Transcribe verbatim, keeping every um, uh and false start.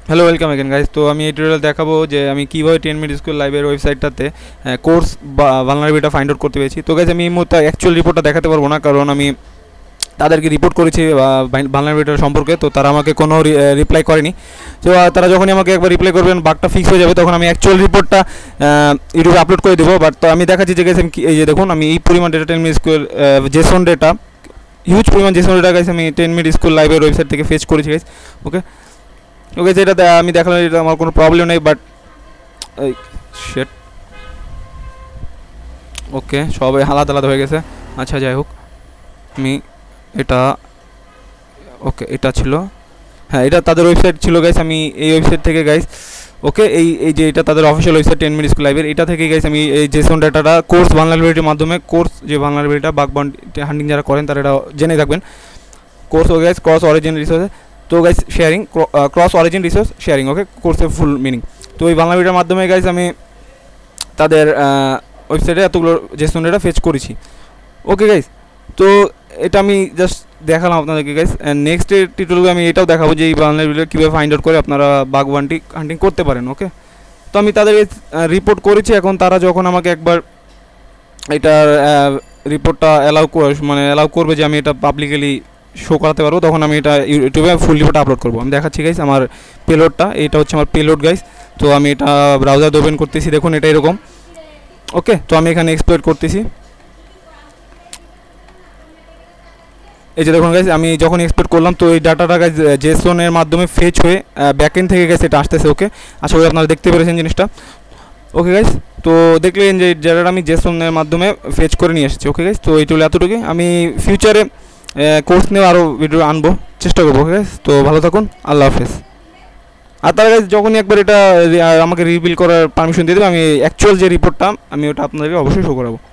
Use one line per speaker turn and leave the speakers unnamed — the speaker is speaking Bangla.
Hello welcome again guys. তো আমি এই টিউটোরিয়াল দেখাবো যে আমি কিভাবে টেন মিনিট স্কুল লাইভের ওয়েবসাইটটাতে কোর্স বা ভালনারেবিলিটি ফাইন্ড আউট করতে পেরেছি। তো গাইস আমি এই মুহূর্তে অ্যাকচুয়াল রিপোর্টটা দেখাতে পারবো না, কারণ আমি তাদেরকে রিপোর্ট করেছি ভালনারেবিলিটি সম্পর্কে, তো তারা আমাকে কোনো রিপ্লাই করেনি। তো তারা যখনই আমাকে একবার রিপ্লাই করবেন বাগটা ফিক্স হয়ে যাবে, তখন আমি অ্যাকচুয়াল রিপোর্টটা ইউটিউবে আপলোড করে দেবো। বাট তো আমি দেখাচ্ছি যে গাইস আমি এই যে দেখুন আমি এই পরিমাণ data Ten Minute School JSON data huge পরিমাণ জেসন ডেটা গাইস আমি টেন মিনিট স্কুল লাইভের ওয়েবসাইট থেকে ফেচ করেছি গাইস। ওকে ওকে যেটা আমি দেখালাম এটা আমার কোনো প্রবলেম নেই, বাট এই শিট ওকে সবাই আলাদা আলাদা হয়ে গেছে। আচ্ছা যাই হোক, আমি এটা ওকে এটা ছিল, হ্যাঁ এটা তাদের ওয়েবসাইট ছিল গাইস। আমি এই ওয়েবসাইট থেকে গাইস ওকে এই এই যে এটা তাদের official website Ten Minute School লাইভের, এটা থেকে গাইস আমি এই জেসন ডাটাটা কোর্স ভালনারেবিলিটির মাধ্যমে কোর্স যে ভালনারেবিলিটিটা বাগ বাউন্টি হান্টিং যারা করেন তারা এটা জেনে থাকবেন। কোর্স ও গাইস ক্রস অরিজিন রিসোর্স, তো guys sharing cross origin resource sharing okay কোর্সের ফুল মিনিং। তো এই ভালনারেবিলিটির মাধ্যমে গাইস আমি তাদের ওয়েবসাইটে এতগুলো জেসন ডেটা ফেচ করেছি। ওকে গাইস, তো এটা আমি জাস্ট দেখালাম আপনাদেরকে গাইস। নেক্সট টিউটোরিয়ালে আমি এটাও দেখাবো যে এই ভালনারেবিলিটি কীভাবে ফাইন্ড আউট করে আপনারা বাগ বাউন্টি হান্টিং করতে পারেন। ওকে, তো আমি তাদের রিপোর্ট করেছি, এখন তারা যখন আমাকে একবার এটার রিপোর্টটা অ্যালাউ মানে অ্যালাউ করবে যে আমি এটা পাবলিকলি শো করাতে পারবো, তখন আমি এটা ইউটিউবে ফুল রিপোর্ট আপলোড করবো। আমি দেখাচ্ছি গাইস আমার পেলোডটা, এটা হচ্ছে আমার পেলোড গাইস। তো আমি এটা ব্রাউজার ওপেন করতেছি, দেখুন এটা এরকম। ওকে, তো আমি এখানে এক্সপ্লোর করতেছি, এই যে দেখুন গাইস আমি যখন এক্সপোর্ট করলাম তো এই ডাটাটা গাইস জেসনের মাধ্যমে ফেচ হয়ে ব্যাকএন্ড থেকে গাইস এটা আসতেছে। ওকে, আশা করি আপনারা দেখতে পেরেছেন জিনিসটা। ওকে গাইস, তো দেখলেন যে ডাটাটা আমি জেসনের মাধ্যমে ফেচ করে নিয়ে এসেছি। ওকে গাইস, তো এইটা হলো এতটুকু। আমি ফিউচারে কোর্স নিয়ে আরও ভিডিও আনবো, চেষ্টা করবো। ওকে গাইস, তো ভালো থাকুন, আল্লাহ হাফেজ। আর তারা গাইস যখনই একবার এটা আমাকে রিভিল করার পারমিশন দিয়ে দেবে, আমি অ্যাকচুয়াল যে রিপোর্টটা আমি ওটা আপনাদেরকে অবশ্যই শো করাবো।